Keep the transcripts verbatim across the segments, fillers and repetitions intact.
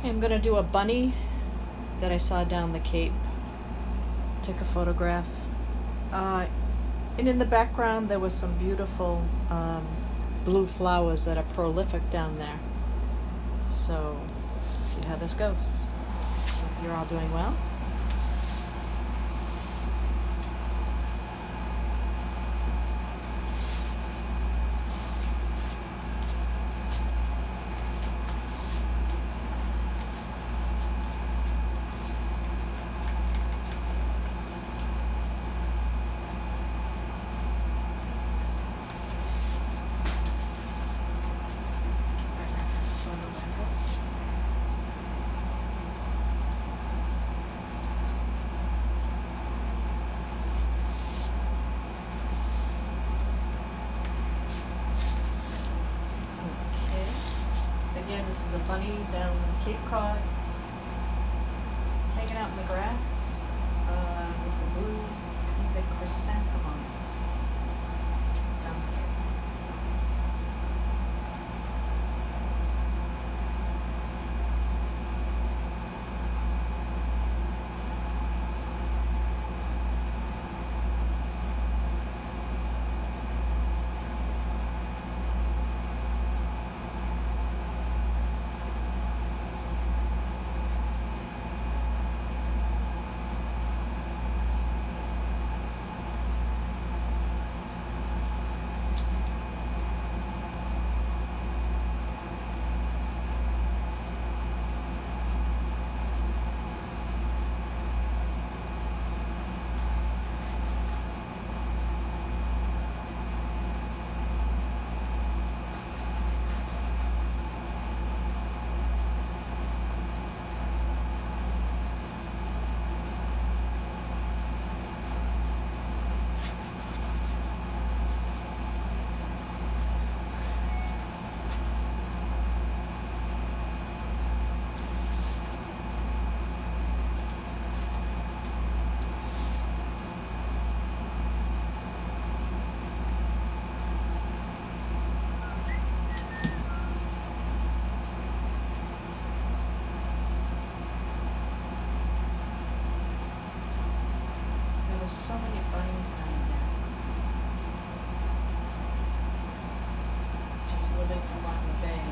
I'm gonna do a bunny that I saw down the Cape. Took a photograph. Uh, and in the background there was some beautiful um, blue flowers that are prolific down there. So, let's see how this goes. Hope you're all doing well. Again, this is a bunny down Cape Cod, hanging out in the grass uh, with the blue, I think the chrysanthemums down here. There's so many bunnies down there, just living along the bay.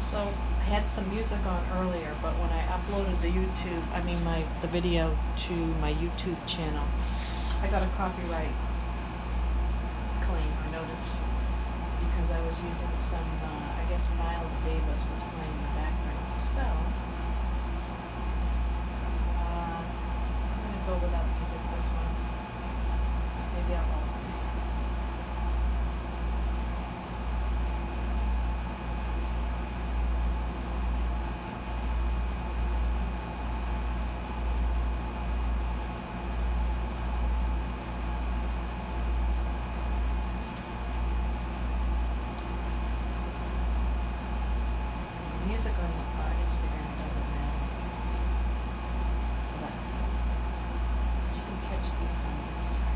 So I had some music on earlier, but when I uploaded the YouTube, I mean my the video to my YouTube channel, I got a copyright claim or notice because I was using some, uh, I guess Miles Davis was playing in the background. So uh, I'm gonna go without music this one. Maybe I'll alternate. Music on uh, Instagram doesn't matter. It's, so that's good. But you can catch these on Instagram.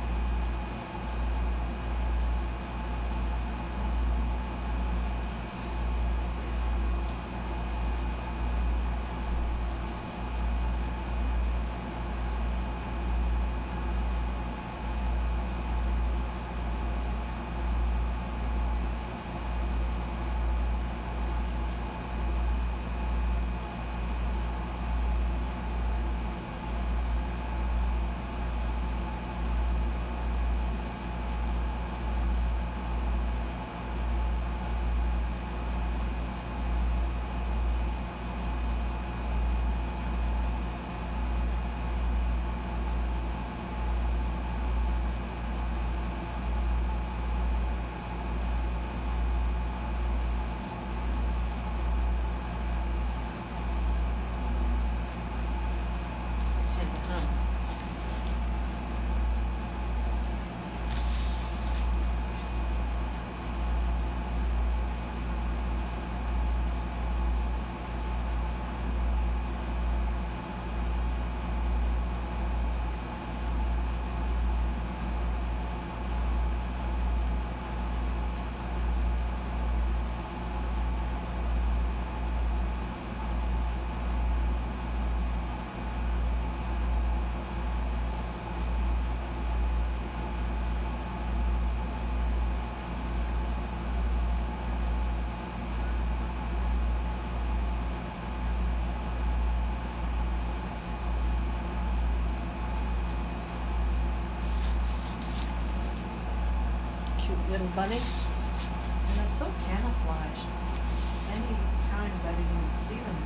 Little bunny, and they're so camouflaged. Many times I didn't even see them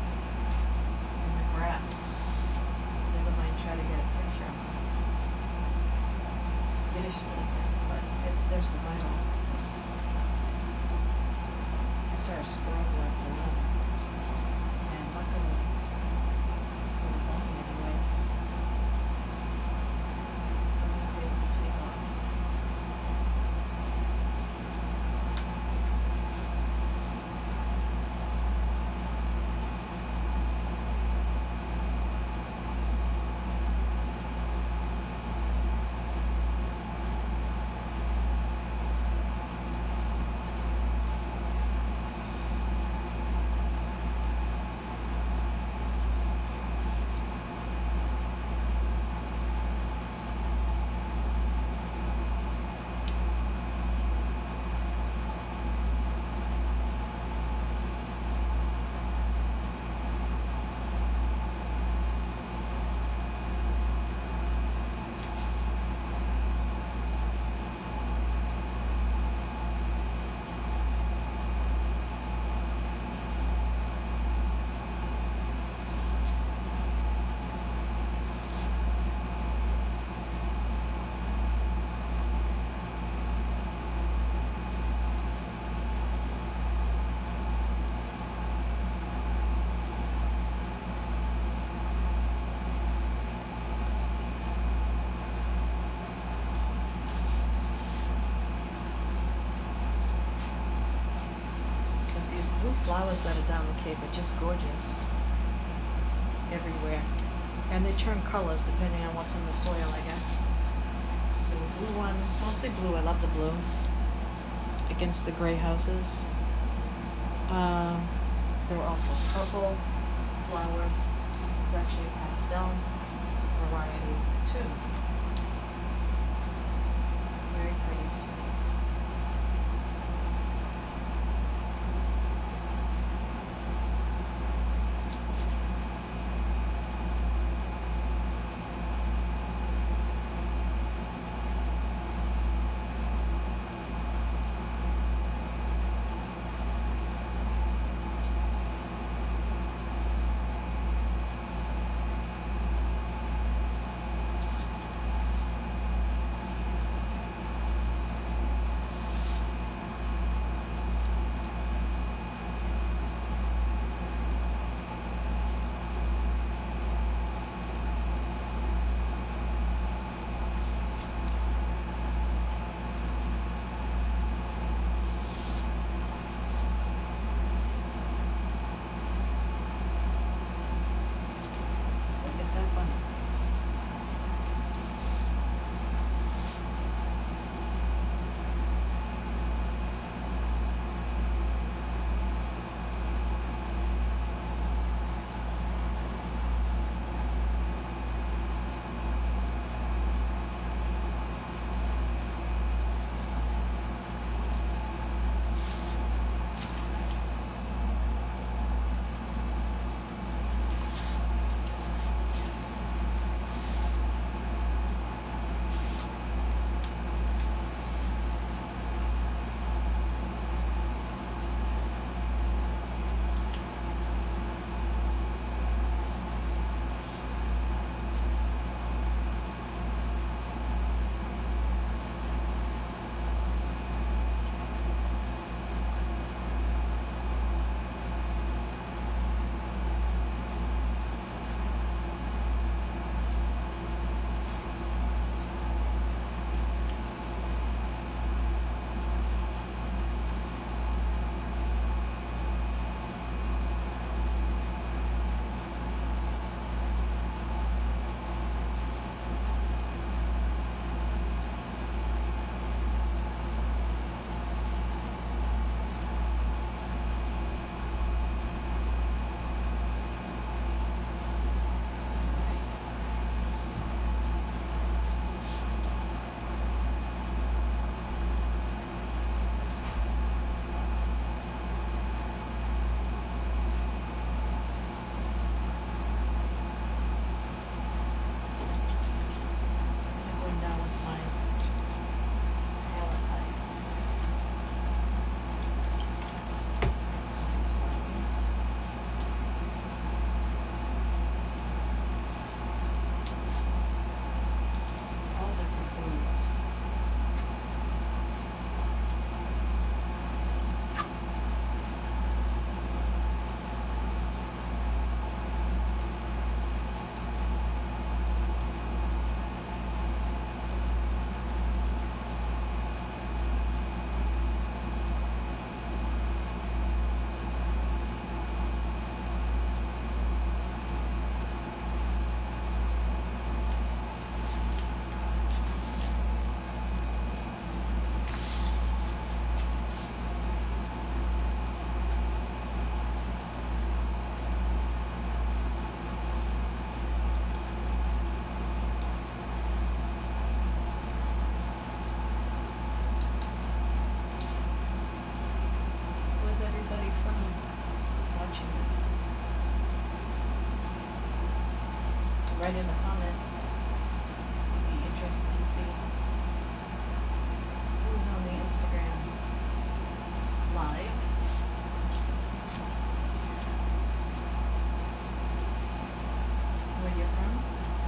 in the grass. Never mind try to get a picture of them. Skittish little things, but it's their survival. I saw a squirrel left alone, and luckily for the bunny anyways, I was able to take off. Blue flowers that are down the Cape are just gorgeous everywhere, and they turn colors depending on what's in the soil, I guess. The blue ones, mostly blue, I love the blue, against the gray houses. Um, there were also purple flowers. It was actually a pastel variety too. Very pretty to see. write in the comments. I'd be interested to see who's on the Instagram live. Where you're from.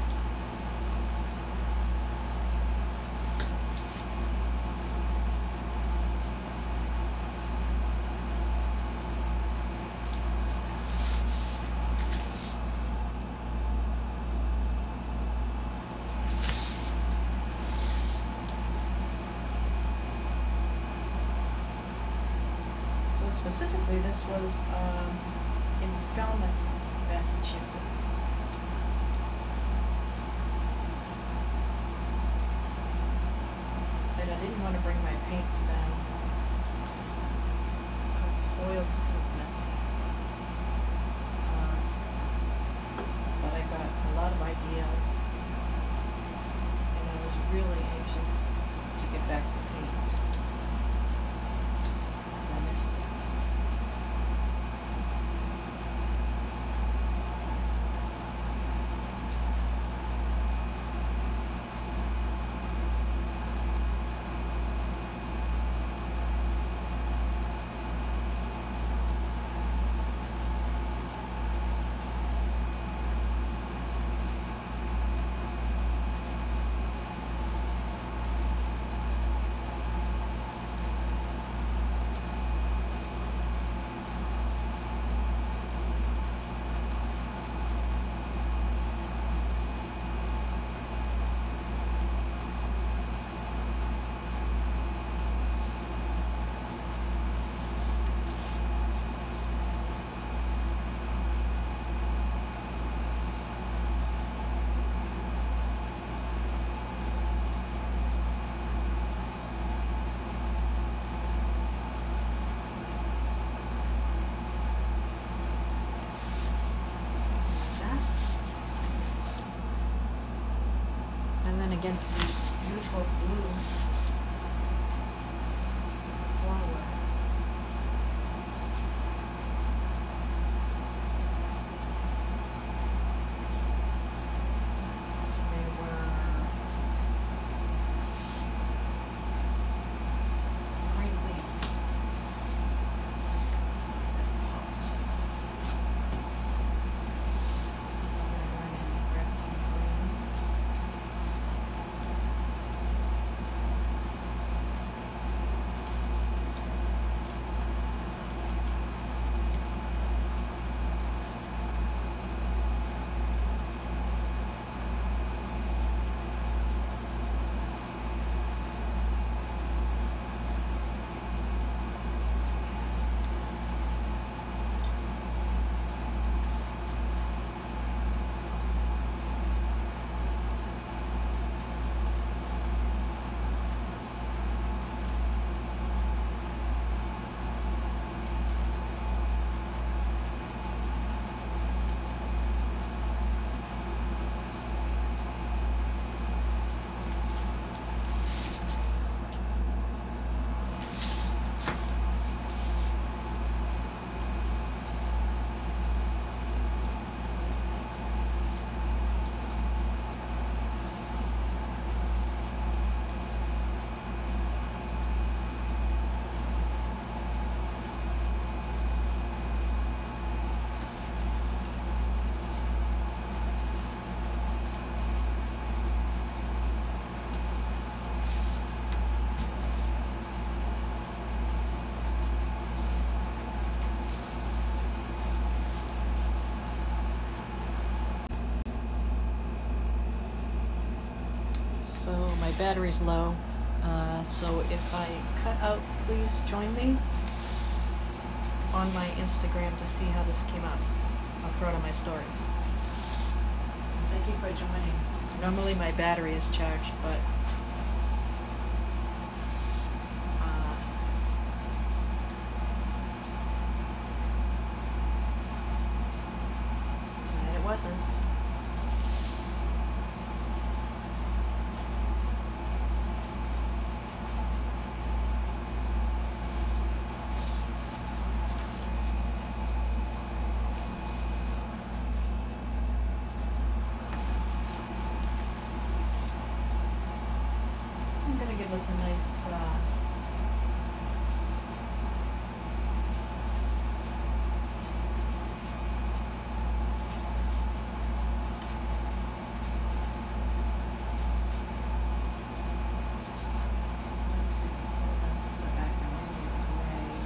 Specifically, this was um, in Falmouth, Massachusetts. And I didn't want to bring my paints down because oil's kind of messy. Um, but I got a lot of ideas, and I was really anxious to get back to paint because I missed it. Against these beautiful blue flowers. They were green leaves that popped. So I'm going to run in and grab some green. So my battery's low, uh, so if I cut out, please join me on my Instagram to see how this came out. I'll throw it on my stories. Thank you for joining. Normally my battery is charged, but uh, tonight it wasn't. give us a nice uh, let's see, the background gray.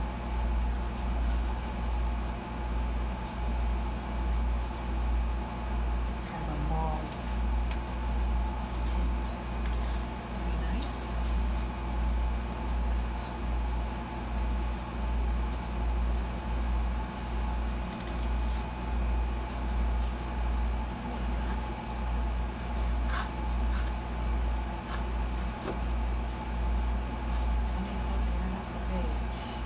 Kind of a mauve tint. Very nice. Somebody's looking right off the page.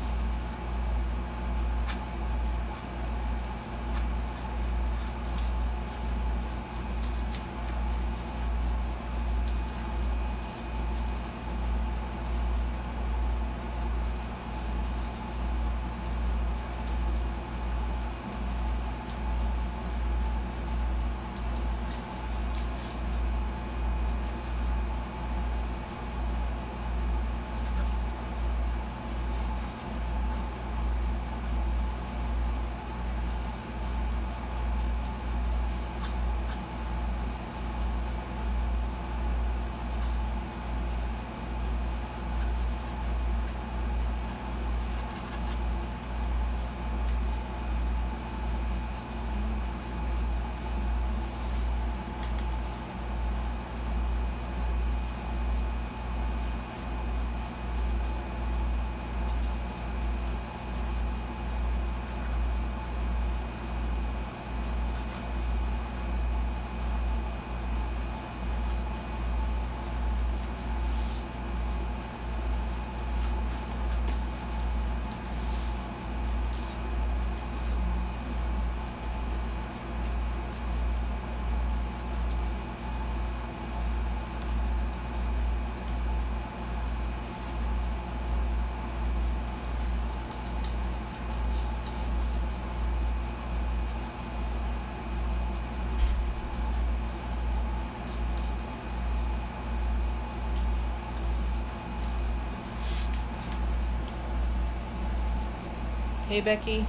Hey, Becky.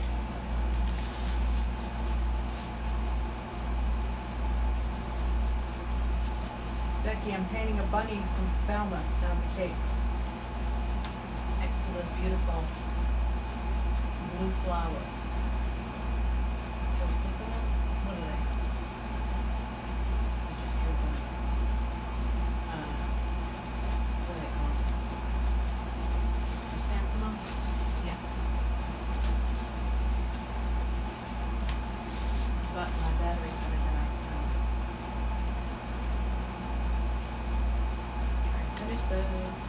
Becky, I'm painting a bunny from Falmouth down the Cape. Next to those beautiful blue flowers. Those something else? What are they? I just drew them. Uh, what are they called? Chrysanthemums? Yeah. But my battery's gonna die, so try and finish those.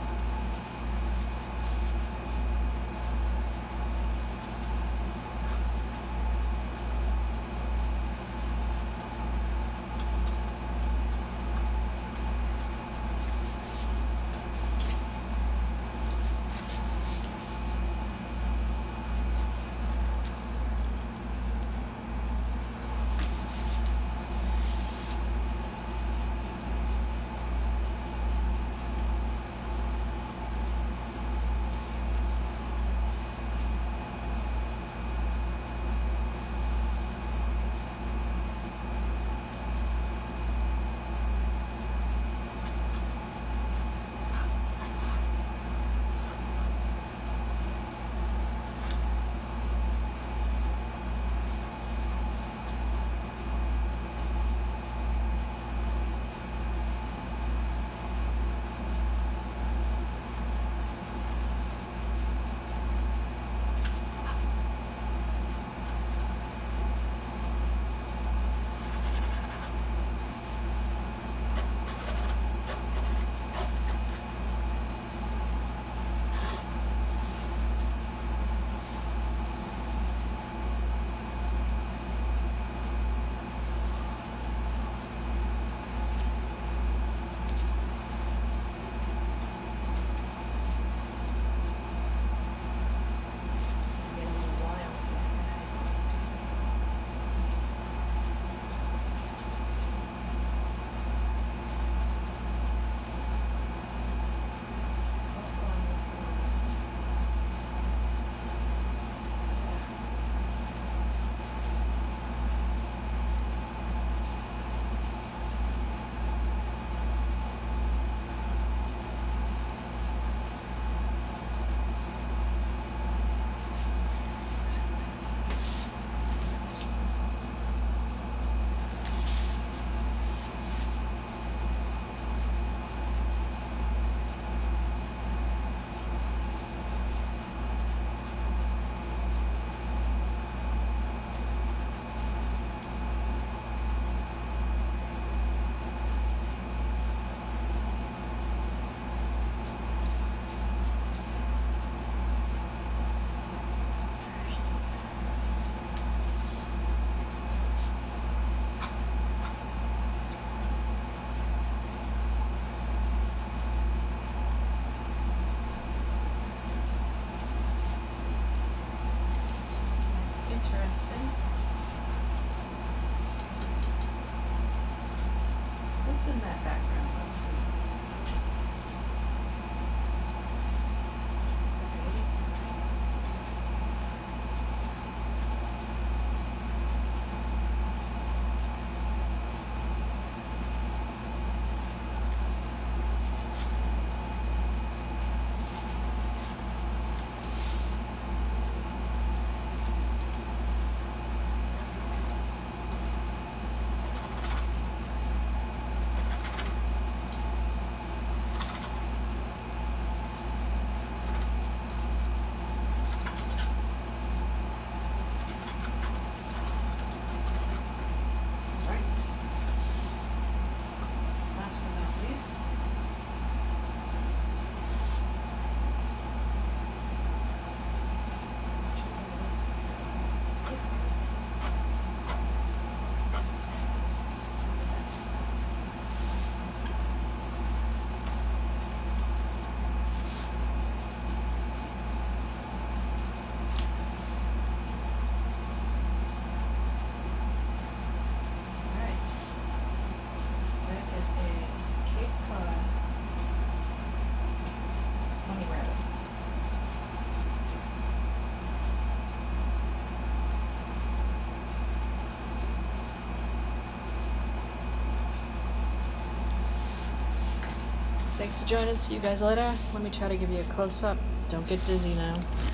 Thanks for joining. See you guys later. Let me try to give you a close-up. Don't get dizzy now.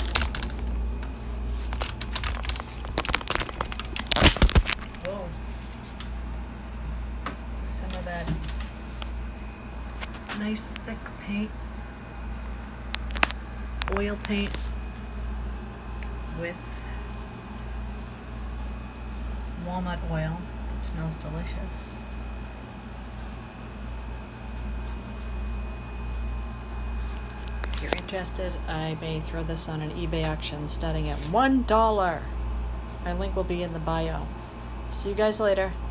Whoa. Some of that nice thick paint. Oil paint with walnut oil. That smells delicious. If you're interested, I may throw this on an eBay auction starting at one dollar. My link will be in the bio. See you guys later.